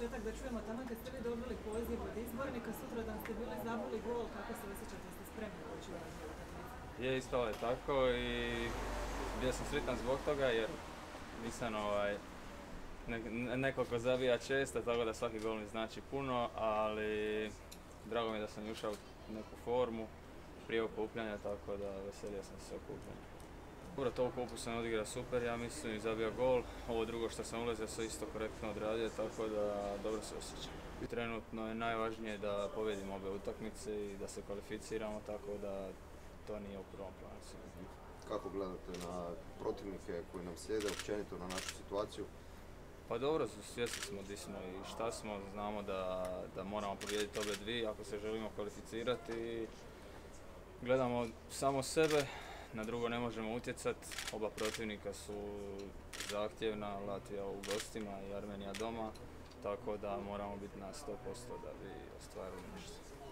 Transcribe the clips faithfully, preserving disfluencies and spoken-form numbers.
početak da čujemo tamo kad ste vi dobili poziv od izbornika, sutra dan ste bili zabili gol, kako se osjećate, ste spremni ući u razvoj utakmice? Je, ispalo je tako i bio sam sretan zbog toga jer nisam ovaj, ne, neko ko zabija često, tako da svaki gol mi znači puno, ali drago mi je da sam ušao u neku formu prije okupljanja, tako da veselio sam se okupljanja. Dobro, to okupu sam odigrao super, ja mislim, i zabio gol. Ovo drugo što sam ulazio sam isto korektno odradio, tako da dobro se osjećam. Trenutno je najvažnije da pobjedimo obe utakmice i da se kvalificiramo, tako da to nije u prvom planu. Kako gledate na protivnike koji nam slijede, općenito na našu situaciju? Pa dobro, svjesni smo gdje smo i šta smo, znamo da, da moramo pobijediti obe dvije ako se želimo kvalificirati. Gledamo samo sebe, na drugo ne možemo utjecati, oba protivnika su zahtjevna, Latvija u gostima i Armenija doma, tako da moramo biti na sto posto da bi ostvarili nešto.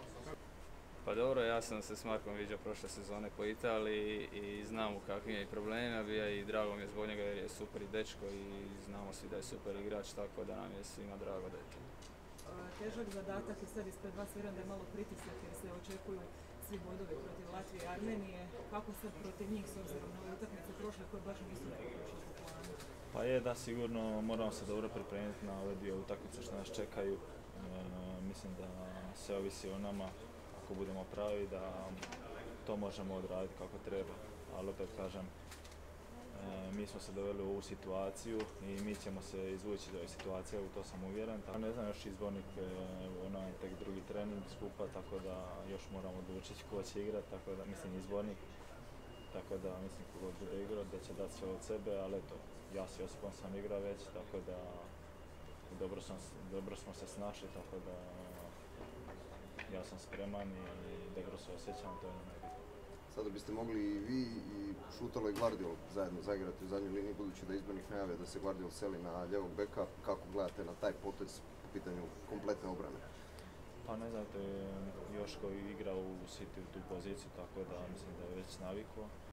Pa dobro, ja sam se s Markom viđao prošle sezone po Italiji i znam u kakvim je i problemima bio i drago mi je zbog njega jer je super i dečko i znamo svi da je super igrač, tako da nam je svima drago da je to. Težak zadatak i sad ispred vas vjerujem da je malo pritisak jer se očekuju svi bodovi protiv Latvije i Armenije. Kako sad protiv njih s obzirom na ove utakmice prošle koje baš nisu prošle po planu? Pa je da sigurno moramo se dobro pripremiti na ove dvije utakmice što nas čekaju. E, mislim da sve ovisi o nama. Ako budemo pravi da to možemo odraditi kako treba, ali opet kažem, e, mi smo se doveli u ovu situaciju i mi ćemo se izvući iz ove situacije, u to sam uvjeren. Tako, ne znam još izbornik, e, ono je tek drugi trening skupa, tako da još moramo odlučiti ko će igrati, tako da mislim izbornik. Tako da mislim kogod bude igrao da će dati sve od sebe, ali eto, ja s Josipom sam igrao već, tako da dobro, sam, dobro smo se snašli, tako da ja sam spreman i dobro se osjećam, to je najbitnije. Sada biste mogli i vi i Šutalo i Gvardiol zajedno zaigrati u zadnjoj liniji, budući da izbornik najavio da se Gvardiol seli na ljevog beka. Kako gledate na taj potez po pitanju kompletne obrane? Pa ne znam, to je Joško igrao u City u tu poziciju, tako da mislim da je već navikao.